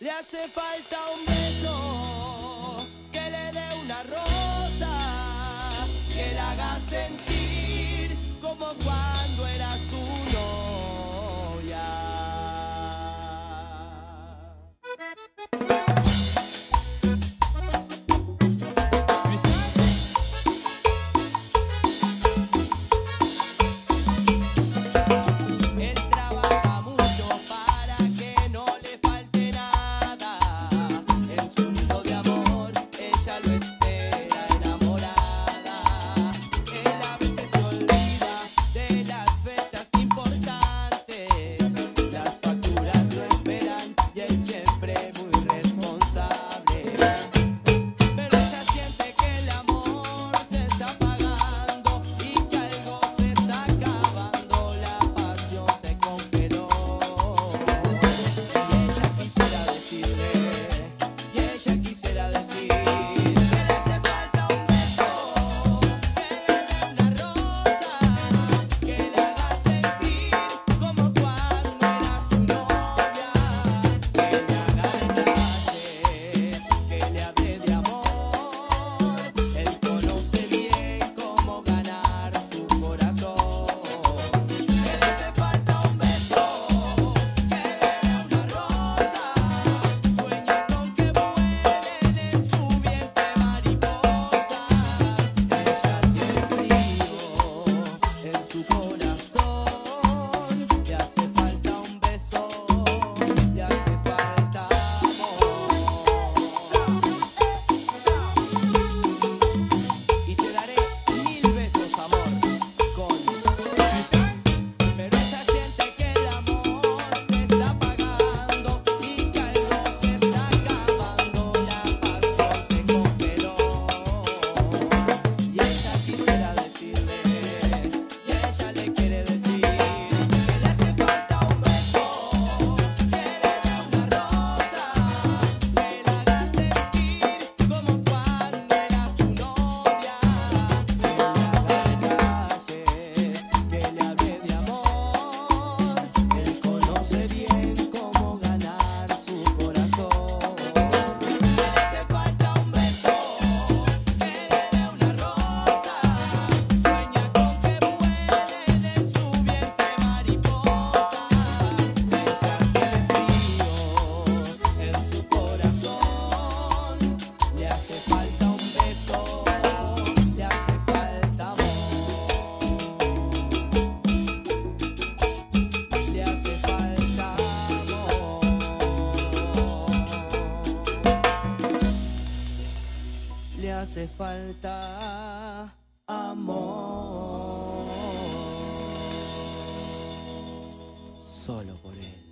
Le hace falta un beso que le dé una rosa, que la haga sentir como cuando era su novia. Él trabaja mucho para que no le falte nada. En su nido de amor ella lo espera enamorada. Él a veces se olvida de las fechas importantes. Las facturas lo esperan y él siempre muy responsable. Pero ella siente que el amor se está apagando y que algo se está acabando, la pasión se congeló. Y ella quisiera decir que le hace falta un beso, que le dé una rosa, que le haga sentir como cuando era su novia, que le haga detalles, que le hable de amor. Él conoce bien cómo ganar su corazón. Que le hace falta un beso, que le dé una rosa. Sueña con que vuelen en su vientre mariposas. Ella tiene frío en su corazón. Le hace falta un beso, le hace falta amor. Y te daré 1000 besos, amor, con pero ella siente que el amor se está apagando y que algo se está acabando, la pasión se congeló. Y ella quisiera decirle, y ella le quiere decir que le hace falta un beso, que le dé una rosa, que la haga sentir como cuando era su novia, que le haga detalles, que le hable de amor. Él conoce bien cómo ganar su corazón. Le hace falta un beso, que le dé una rosa. Sueña con que vuelen en su vientre mariposas. Ella tiene frío en su corazón. Le hace falta un beso, le hace falta amor. Le hace falta amor. Le hace falta amor. Solo por él.